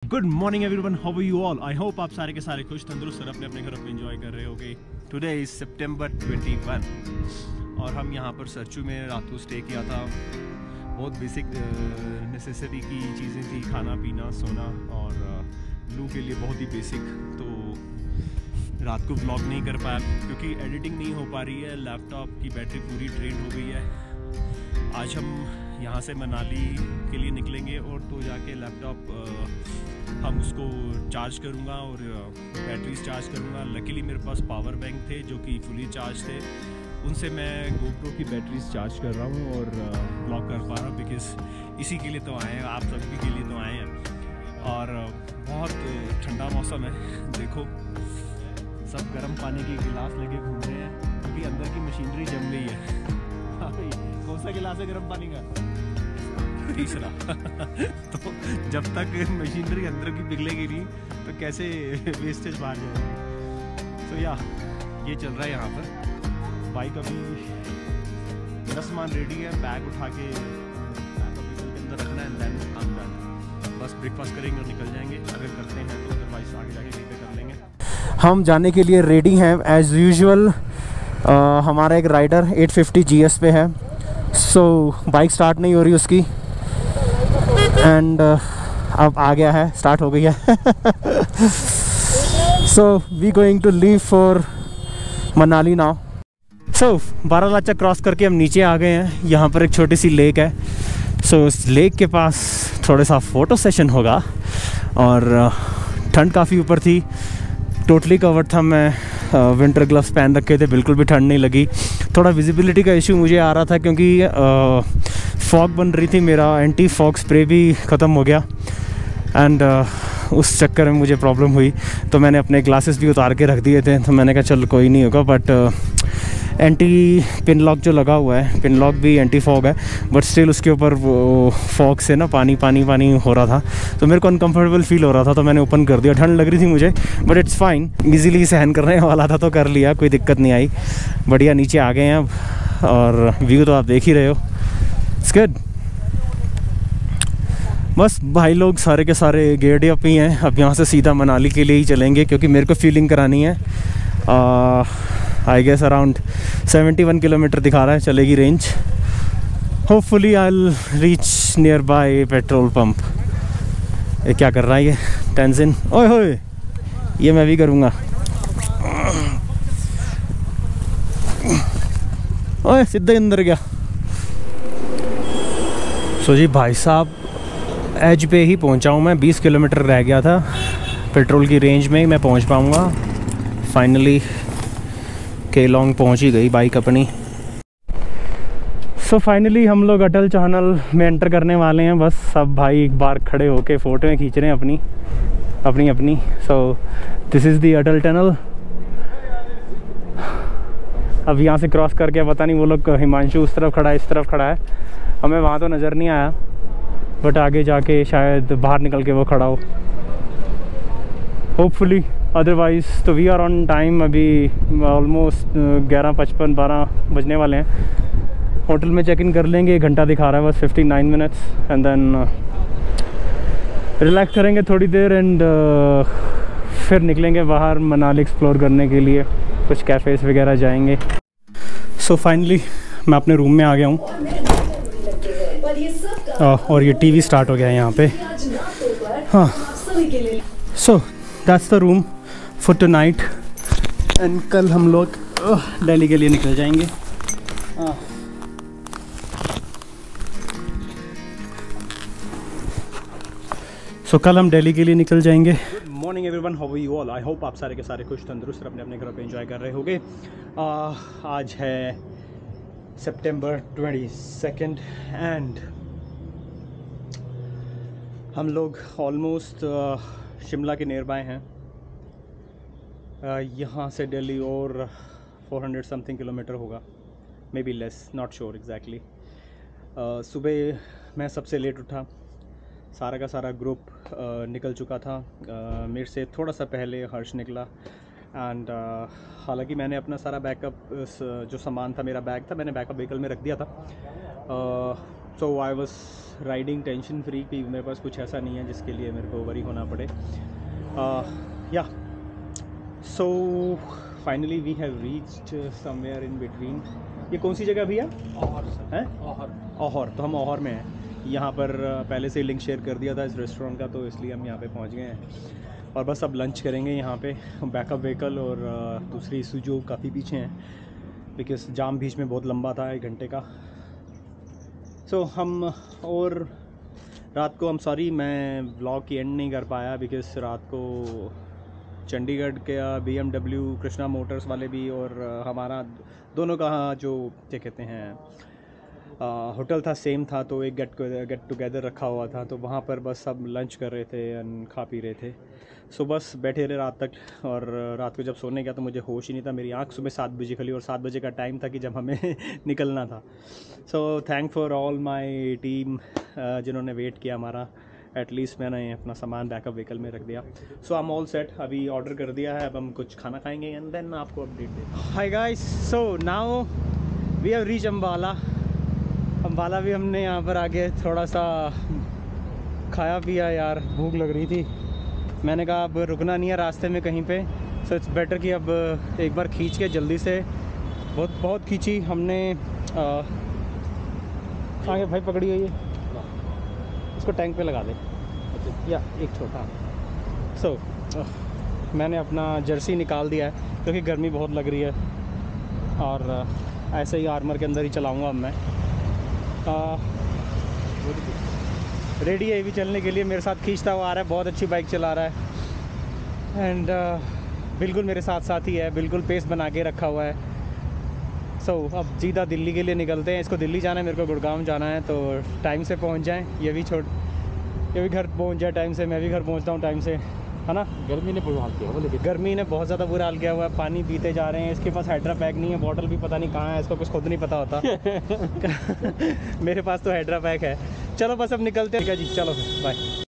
Good morning everyone, how are you all. I hope आप सारे के सारे खुश तंदुरुस्त और अपने अपने घरों पे एंजॉय कर रहे होगे। टुडे इज सितंबर 21 और हम यहाँ पर सरचू में रात को स्टे किया था। बहुत बेसिक नेसेसिटी की चीज़ें थी, खाना पीना सोना, और ब्लू के लिए बहुत ही बेसिक। तो रात को व्लॉग नहीं कर पाया क्योंकि एडिटिंग नहीं हो पा रही है, लैपटॉप की बैटरी पूरी ड्रेन हो गई है। आज हम यहाँ से मनाली के लिए निकलेंगे और तो जाके लैपटॉप हम उसको चार्ज करूँगा और बैटरीज चार्ज करूँगा। लकीली मेरे पास पावर बैंक थे जो कि फुली चार्ज थे, उनसे मैं गोप्रो की बैटरीज चार्ज कर रहा हूँ और ब्लॉग कर पा रहा हूँ बिकॉज इसी के लिए तो आए हैं, आप सभी के लिए तो आए हैं। और बहुत ठंडा मौसम है, देखो सब गर्म पानी के गिलास लेके घूम रहे हैं क्योंकि अंदर की मशीनरी जम गई है। कौन सा गिलास है गर्म पानी का? तीसरा। तो जब तक मशीनरी अंदर की पिघलेगी नहीं तो कैसे वेस्टेज बाहर जाएगी। तो या ये चल रहा है यहाँ पर। बाइक अभी मेरा सामान रेडी है, बैग उठा के व्हीकल के अंदर रखना है, देन हम डन। बस ब्रेकफास्ट करेंगे और निकल जाएंगे, अगर करते हैं तो अदरवाइज आगे जाके कहीं पे कर लेंगे। हम जाने के लिए रेडी हैं एज यूजुअल। हमारा एक राइडर 850 GS पे है, सो बाइक स्टार्ट नहीं हो रही उसकी, एंड अब आ गया है, स्टार्ट हो गई है। So we going to leave for Manali now. So Baralacha cross करके हम नीचे आ गए हैं। यहाँ पर एक छोटी सी लेक है, सो उस लेक के पास थोड़ा सा फ़ोटो सेशन होगा। और ठंड काफ़ी ऊपर थी, टोटली कवर्ड था मैं, विंटर ग्लव्स पहन रखे थे, बिल्कुल भी ठंड नहीं लगी। थोड़ा विजिबिलिटी का इशू मुझे आ रहा था क्योंकि फॉग बन रही थी, मेरा एंटी फॉग स्प्रे भी ख़त्म हो गया एंड उस चक्कर में मुझे प्रॉब्लम हुई। तो मैंने अपने ग्लासेस भी उतार के रख दिए थे, तो मैंने कहा चल कोई नहीं होगा। बट एंटी पिन लॉक जो लगा हुआ है, पिन लॉक भी एंटी फॉग है, बट स्टिल उसके ऊपर वो फॉग से ना पानी पानी पानी हो रहा था, तो मेरे को अनकंफर्टेबल फील हो रहा था, तो मैंने ओपन कर दिया। ठंड लग रही थी मुझे बट इट्स फाइन, इजीली सहन करने वाला था तो कर लिया, कोई दिक्कत नहीं आई। बढ़िया नीचे आ गए हैं अब और व्यू तो आप देख ही रहे हो, इट्स गुड। बस भाई लोग सारे के सारे गेयर्ड अप ही हैं। अब यहाँ से सीधा मनाली के लिए ही चलेंगे क्योंकि मेरे को फीलिंग करानी है। आई गेस अराउंड 71 किलोमीटर दिखा रहा है चलेगी range. Hopefully I will reach near by petrol pump. ये क्या कर रहा है ये टेंशन, ओए होए, ये मैं भी करूँगा। ओए सीधे अंदर गया। सो जी भाई साहब, एज पे ही पहुंचा हूँ मैं। 20 किलोमीटर रह गया था, पेट्रोल की रेंज में ही मैं पहुंच पाऊँगा। फाइनली केलोंग पहुंच ही गई बाइक अपनी। सो फाइनली हम लोग अटल टनल में एंटर करने वाले हैं। बस सब भाई एक बार खड़े होके फ़ोटोएं खींच रहे हैं अपनी। So this is the Atal tunnel. अब यहाँ से क्रॉस करके पता नहीं वो लोग, हिमांशु उस तरफ खड़ा है, इस तरफ खड़ा है, हमें वहाँ तो नज़र नहीं आया, बट आगे जाके शायद बाहर निकल के वो खड़ा हो, होपफुली। अदरवाइज़ तो वी आर ऑन टाइम। अभी ऑलमोस्ट 11:55 12 बजने वाले हैं। होटल में चेक इन कर लेंगे, 1 घंटा दिखा रहा है बस, 59 मिनट्स, एंड देन रिलैक्स करेंगे थोड़ी देर एंड फिर निकलेंगे बाहर मनाली एक्सप्लोर करने के लिए, कुछ कैफ़ेज़ वगैरह जाएंगे। सो फाइनली मैं अपने रूम में आ गया हूँ और ये टीवी स्टार्ट हो गया है यहाँ पे। हाँ, so that's the room for tonight and कल हम लोग दिल्ली के लिए निकल जाएंगे। सो कल हम दिल्ली के लिए निकल जाएंगे। Good morning everyone, how are you all. I hope आप सारे के सारे खुश तंदुरुस्त अपने अपने घरों पे एंजॉय कर रहे होंगे। आज है सितंबर 22 एंड हम लोग ऑलमोस्ट शिमला के नियर बाय हैं। यहाँ से दिल्ली और 400 समथिंग किलोमीटर होगा, may be less, not sure exactly. सुबह मैं सबसे लेट उठा, सारा का सारा ग्रुप निकल चुका था। मेरे से थोड़ा सा पहले हर्ष निकला एंड हालांकि मैंने अपना सारा बैकअप, जो सामान था, मेरा बैग था, मैंने बैकअप व्हीकल में रख दिया था। So I was riding tension free की मेरे पास कुछ ऐसा नहीं है जिसके लिए मेरे को वरी होना पड़े। या so finally we have reached somewhere in between. ये कौन सी जगह भैया? ओहर। तो हम ओहर में हैं। यहाँ पर पहले से लिंक शेयर कर दिया था इस रेस्टोरेंट का, तो इसलिए हम यहाँ पे पहुँच गए हैं और बस अब लंच करेंगे यहाँ पे। बैकअप व्हीकल और दूसरी सुजो काफ़ी पीछे हैं बिकॉज जाम बीच में बहुत लंबा था, 1 घंटे का। सो हम और रात को सॉरी मैं व्लॉग की एंड नहीं कर पाया बिकॉज रात को चंडीगढ़ के BMW कृष्णा मोटर्स वाले भी और हमारा दोनों का जो क्या कहते हैं होटल था सेम था, तो एक गेट टुगेदर रखा हुआ था, तो वहाँ पर बस सब लंच कर रहे थे एंड खा पी रहे थे। सो बस बैठे रहे रात तक। और रात को जब सोने गया तो मुझे होश ही नहीं था, मेरी आंख सुबह 7 बजे खुली और 7 बजे का टाइम था कि जब हमें निकलना था। So thank for all my team जिन्होंने वेट किया हमारा। एटलीस्ट मैंने अपना सामान बैकअप व्हीकल में रख दिया। So I am all set, अभी ऑर्डर कर दिया है, अब हम कुछ खाना खाएंगे एंड देन आपको अपडेट देते हैं। Hi guys, so now we have reach Ambala. Ambala भी हमने यहाँ पर आके थोड़ा सा खाया पिया, यार भूख लग रही थी। मैंने कहा अब रुकना नहीं है रास्ते में कहीं पे, सो इट्स बेटर कि अब एक बार खींच के जल्दी से बहुत खींची हमने। आगे भाई पकड़ी हुई है, इसको टैंक पे लगा दे या एक छोटा। सो मैंने अपना जर्सी निकाल दिया है क्योंकि गर्मी बहुत लग रही है और ऐसे ही आर्मर के अंदर ही चलाऊँगा अब मैं। रेडी है भी चलने के लिए, मेरे साथ खींचता हुआ आ रहा है, बहुत अच्छी बाइक चला रहा है एंड बिल्कुल मेरे साथ साथ ही है, बिल्कुल पेस बना के रखा हुआ है। सो अब सीधा दिल्ली के लिए निकलते हैं। इसको दिल्ली जाना है, मेरे को गुड़गांव जाना है, तो टाइम से पहुंच जाएं। ये भी घर पहुंच जाए टाइम से, मैं भी घर पहुंचता हूं टाइम से, है ना। गर्मी ने बुरा हाल किया हुआ, लेकिन गर्मी ने बहुत ज़्यादा बुरा हाल किया हुआ है। पानी पीते जा रहे हैं, इसके पास हाइड्रा पैक नहीं है, बॉटल भी पता नहीं कहाँ है, इसको कुछ खुद नहीं पता होता। मेरे पास तो हाइड्रा पैक है। चलो बस अब निकलते हैं जी, चलो बाय।